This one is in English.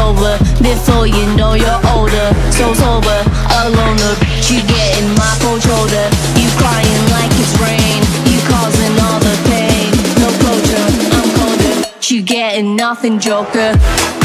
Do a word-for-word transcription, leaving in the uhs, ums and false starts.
over. Before you know you're older, so sober, alone. The bitch you get in my cold shoulder. You crying like it's rain, you causing all the pain. No closure, I'm colder, you getting nothing, Joker.